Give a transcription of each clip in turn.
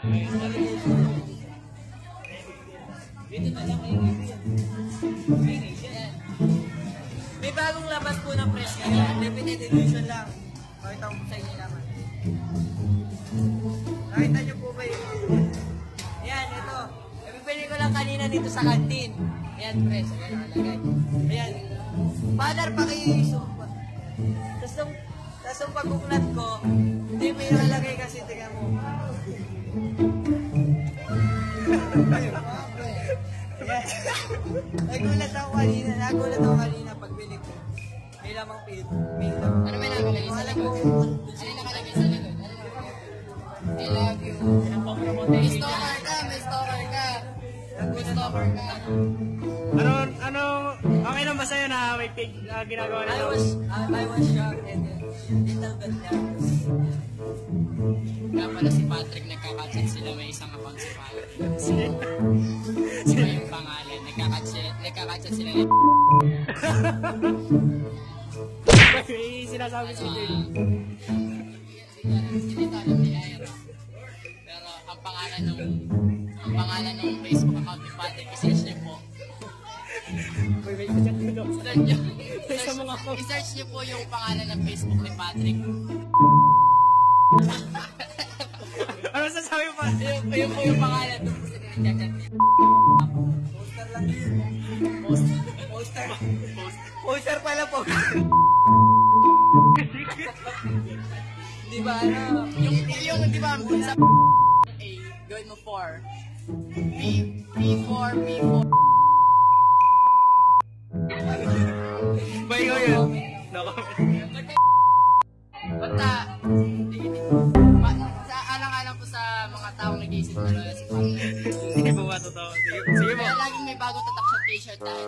Dito na lang kayo. May bagong labas po ng press ngayon. Limited edition lang. Pakita ko sa inyo naman. Nakita nyo po ba yun? Ayan, ito. Ibibili ko lang kanina dito sa kantin. Ayan, press. Ayan, nakalagay. Ayan. Banner pa kayo isumpa. Tapos yung pag-uklat ko, hindi may nakalagay kasi, tingnan mo. Nagulat ako kanina pagbili ko. May lamang pito. Ano may nakalagay sa likod? Ano nakalagay sa likod? I love you. May stalker ka, may stalker ka. May stalker ka. Okay lang ba sa'yo na may pig na ginagawa na I was shocked and little bit nervous. Kaya pala si Patrick nagkakachat sila, may isang account si Patrick. Sila yung pangalan, nagkakachat sila. May sinasabi si Jay. Hindi ito alam ni Ira. Pero ang pangalan ng Facebook account ni Patrick, i-search niyo po. I-search niyo po yung pangalan ng Facebook ni Patrick. Ano sasabi pa? Yung po yung pangalan doon po sila nagkachat niya. Poster lang yun. Poster pala po. Di ba ano? Yung di ba sa A, gawin mo 4. P4. Ba ikaw yun? Basta, sa alang-alang po sa mga taong nag-iisip na lola si Patrick. Sige po ba totoo? Sige po. Kaya laging may bagong tatak sa t-shirt dahil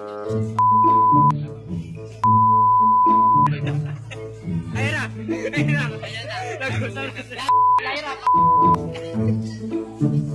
Ayun na! Ayan na. Nag-usap na sila. Lyra,